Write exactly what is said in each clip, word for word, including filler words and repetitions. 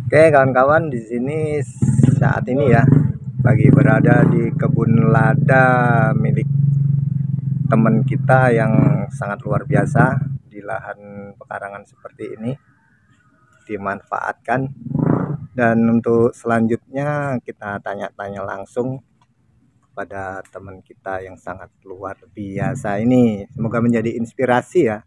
Oke, kawan-kawan, di sini saat ini ya lagi berada di kebun lada milik teman kita yang sangat luar biasa di lahan pekarangan seperti ini dimanfaatkan. Dan untuk selanjutnya kita tanya-tanya langsung pada teman kita yang sangat luar biasa ini. Semoga menjadi inspirasi ya.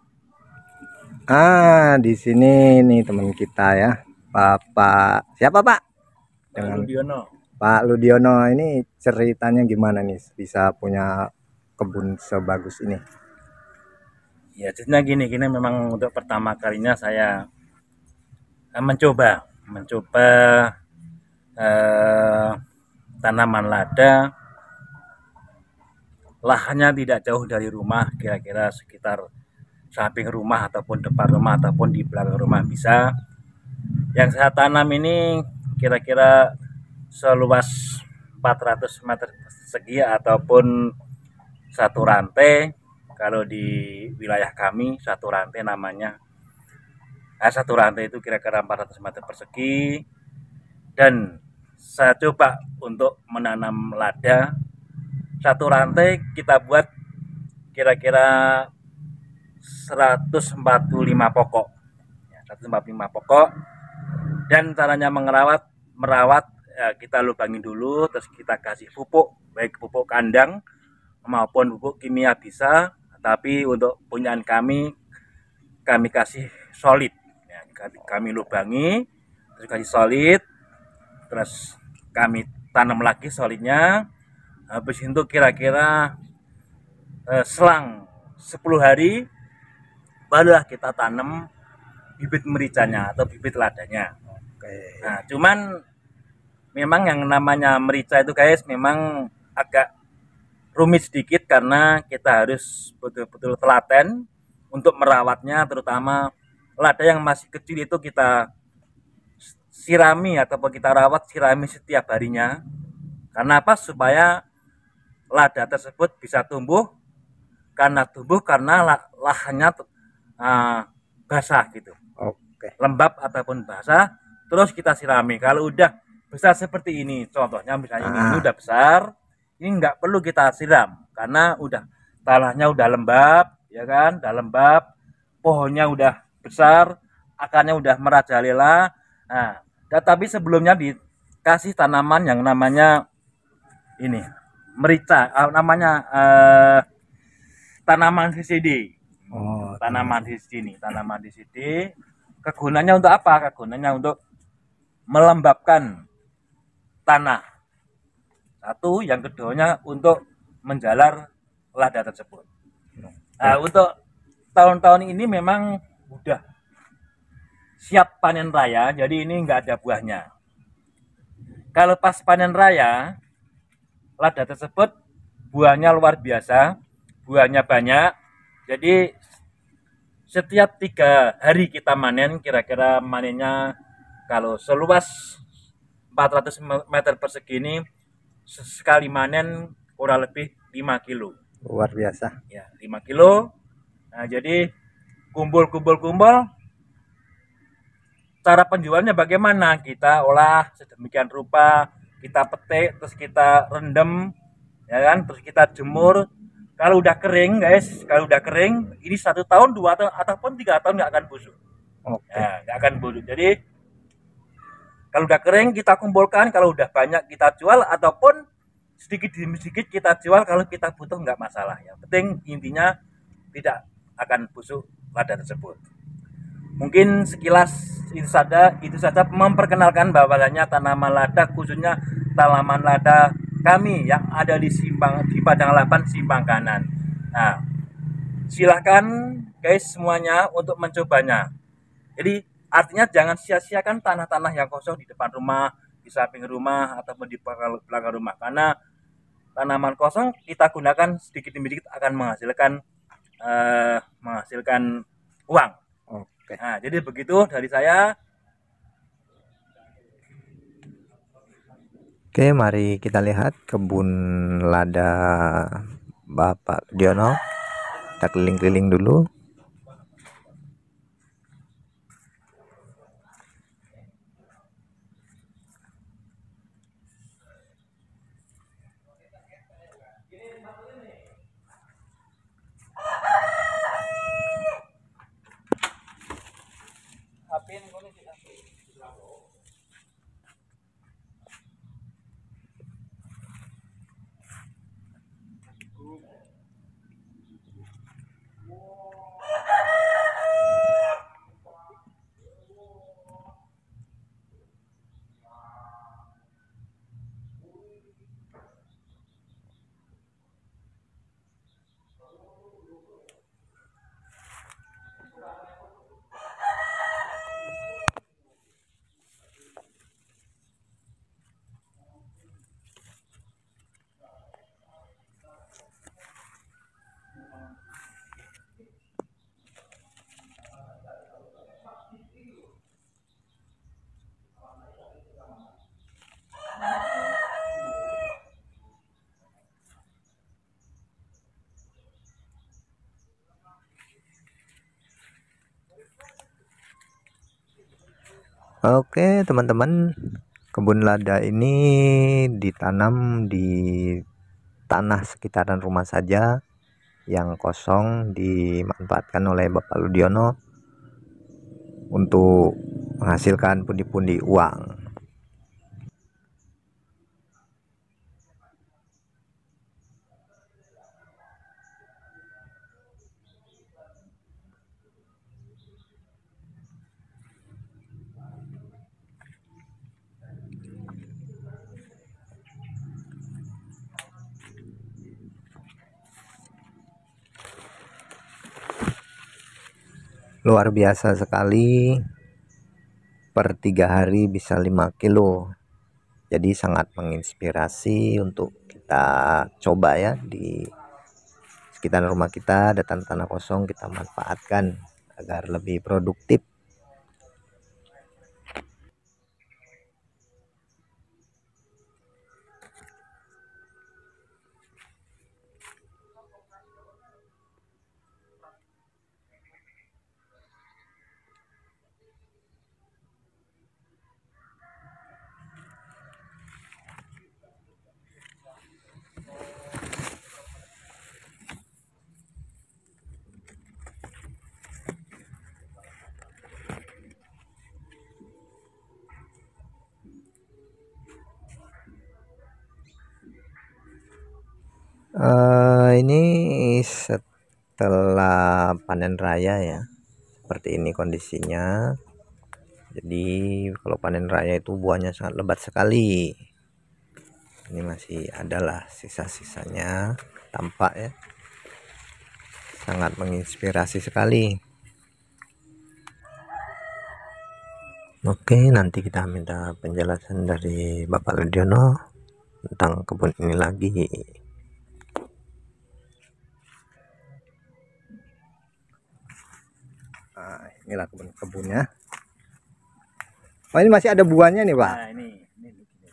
Ah, di sini nih teman kita ya. Bapak siapa, Pak? Pak Dengan Ludiono. Pak Ludiono ini ceritanya gimana nih bisa punya kebun sebagus ini? Ya, ceritanya gini, gini memang untuk pertama kalinya saya eh, mencoba, mencoba eh, tanaman lada. Lahannya tidak jauh dari rumah, kira-kira sekitar samping rumah ataupun depan rumah ataupun di belakang rumah bisa. Yang saya tanam ini kira-kira seluas empat ratus meter persegi ataupun satu rantai. Kalau di wilayah kami satu rantai namanya. Nah, satu rantai itu kira-kira empat ratus meter persegi, dan saya coba untuk menanam lada. Satu rantai kita buat kira-kira seratus empat puluh lima pokok. Ya, seratus empat puluh lima pokok. Dan caranya merawat, merawat ya, kita lubangin dulu, terus kita kasih pupuk, baik pupuk kandang maupun pupuk kimia bisa. Tapi untuk punyaan kami, kami kasih solid. Ya, kami lubangi, terus kasih solid, terus kami tanam lagi solidnya. Habis itu kira-kira eh, selang sepuluh hari barulah kita tanam bibit mericanya atau bibit ladanya. Oke. Nah, cuman memang yang namanya merica itu guys memang agak rumit sedikit karena kita harus betul-betul telaten untuk merawatnya, terutama lada yang masih kecil itu kita sirami atau kita rawat sirami setiap harinya. Karena apa? Supaya lada tersebut bisa tumbuh, karena tumbuh karena lahannya uh, basah gitu, Oke. lembab ataupun basah, terus kita sirami. Kalau udah besar seperti ini, contohnya misalnya ini, ini Ah, udah besar, ini nggak perlu kita siram karena udah tanahnya udah lembab, ya kan, udah lembab, pohonnya udah besar, akarnya udah merajalela. Nah, tapi sebelumnya dikasih tanaman yang namanya ini merica, uh, namanya uh, tanaman C C D. oh, Tanaman tanaman. di sini, tanaman di sini. Kegunaannya untuk apa? Kegunaannya untuk melembabkan tanah. Satu, yang keduanya untuk menjalar lada tersebut. Nah, Oke. untuk tahun-tahun ini memang udah siap panen raya, jadi ini nggak ada buahnya. Kalau pas panen raya, lada tersebut buahnya luar biasa, buahnya banyak. Jadi setiap tiga hari kita manen, kira-kira manennya kalau seluas empat ratus meter persegi ini sekali manen kurang lebih lima kilo. Luar biasa. Ya, lima kilo. Nah, jadi kumpul-kumpul-kumpul, cara penjualnya bagaimana? Kita olah sedemikian rupa, kita petik, terus kita rendam, ya kan? Terus kita jemur. Kalau udah kering, guys, kalau udah kering, ini satu tahun, dua tahun, ataupun tiga tahun nggak akan busuk. Oke. Ya, nggak akan busuk. Jadi kalau udah kering kita kumpulkan, kalau udah banyak kita jual, ataupun sedikit demi sedikit kita jual kalau kita butuh, nggak masalah. Yang penting intinya tidak akan busuk lada tersebut. Mungkin sekilas itu saja, itu saja memperkenalkan bahwasanya tanaman lada, khususnya tanaman lada kami yang ada di Simpang, di Padang Laban Simpang Kanan. Nah, silakan guys semuanya untuk mencobanya. Jadi artinya jangan sia-siakan tanah-tanah yang kosong di depan rumah, di samping rumah ataupun di belakang rumah, karena tanaman kosong kita gunakan sedikit demi sedikit akan menghasilkan eh, menghasilkan uang. Oke. Nah, jadi begitu dari saya. Oke, mari kita lihat kebun lada Bapak Diono. Kita keliling-keliling dulu. Oke teman-teman, kebun lada ini ditanam di tanah sekitaran rumah saja, yang kosong dimanfaatkan oleh Bapak Ludiono untuk menghasilkan pundi-pundi uang. Luar biasa sekali, per tiga hari bisa lima kilo, jadi sangat menginspirasi untuk kita coba ya. Di sekitar rumah kita ada tanah-tanah kosong, kita manfaatkan agar lebih produktif. Uh, ini setelah panen raya ya, seperti ini kondisinya. Jadi kalau panen raya itu buahnya sangat lebat sekali. Ini masih adalah sisa-sisanya, tampak ya, sangat menginspirasi sekali. Oke, nanti kita minta penjelasan dari Bapak Ludiono tentang kebun ini lagi. Nah, inilah kebun-kebunnya. Oh, ini masih ada buahnya nih, Pak. Nah, ini, ini, ini, ini.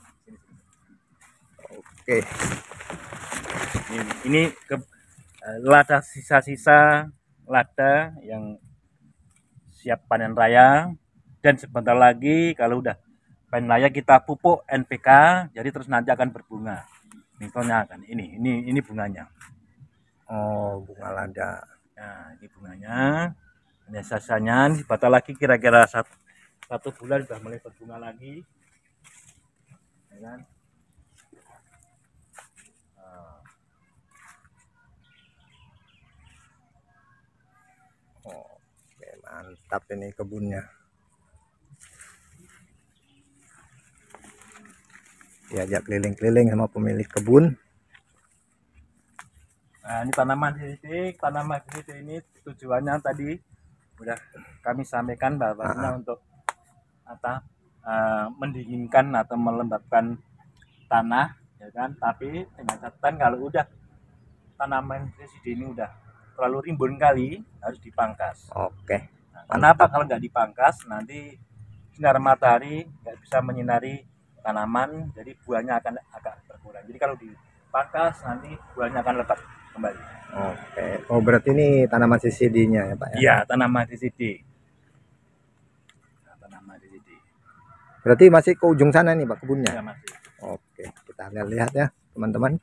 Oke. Ini, ini ke, lada sisa-sisa lada yang siap panen raya, dan sebentar lagi kalau udah panen raya kita pupuk N P K, jadi terus nanti akan berbunga. Ini kan ini, ini, ini bunganya. Oh, bunga lada. Nah, ini bunganya. Ini sisanya, sebentar lagi kira-kira satu, satu bulan sudah mulai berbunga lagi, ya kan? Oh, oke, mantap ini kebunnya. Diajak keliling-keliling sama pemilik kebun. Nah, ini tanaman sisik, tanaman sisik ini tujuannya tadi udah kami sampaikan bahwasanya uh-huh. untuk apa, uh, mendinginkan atau melembabkan tanah, ya kan. Tapi dengan catatan kalau udah tanaman sisik ini udah terlalu rimbun kali, harus dipangkas. Oke. Nah, kenapa kalau nggak dipangkas, nanti sinar matahari nggak bisa menyinari tanaman, jadi buahnya akan agak berkurang. Jadi kalau dipangkas nanti buahnya akan lebat kembali. Oke. Oh, berarti ini tanaman C C D-nya ya, Pak ya? Iya, tanaman C C D. Nah, tanaman C C D. Berarti masih ke ujung sana nih, Pak, kebunnya? Iya, masih. Oke, kita lihat-lihat ya, teman-teman.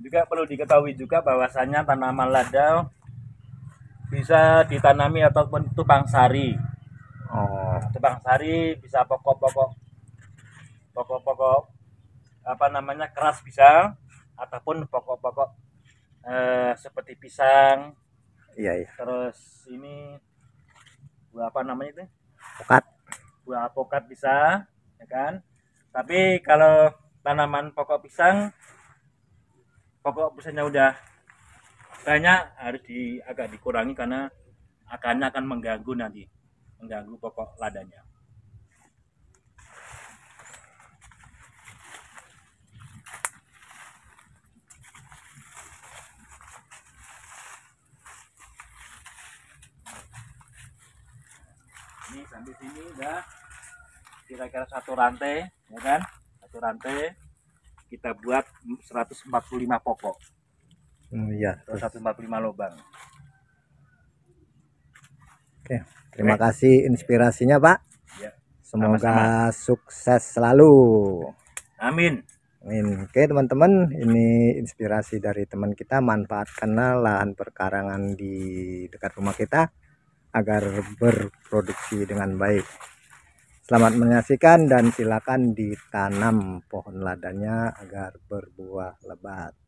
juga perlu diketahui juga bahwasanya tanaman lada bisa ditanami ataupun tupang sari. Oh, Tupang sari bisa pokok-pokok pokok-pokok apa namanya keras bisa, ataupun pokok-pokok eh, seperti pisang. iya iya. Terus ini buah apa namanya itu? Pokat. Buah alpukat bisa, ya kan? Tapi kalau tanaman pokok pisang, pokok pisangnya udah banyak, harus di agak dikurangi karena akarnya akan mengganggu nanti, mengganggu pokok ladanya. Ini sampai sini udah kira-kira satu rantai, ya kan? Satu rantai kita buat seratus empat puluh lima pokok. Hmm, iya. Terus seratus empat puluh lima lubang. Oke, terima kasih inspirasinya, Pak. Ya, Semoga sukses selalu. amin. Amin. Oke, teman-teman, ini inspirasi dari teman kita. Manfaatkanlah lahan perkarangan di dekat rumah kita agar berproduksi dengan baik. Selamat menyaksikan dan silakan ditanam pohon ladanya agar berbuah lebat.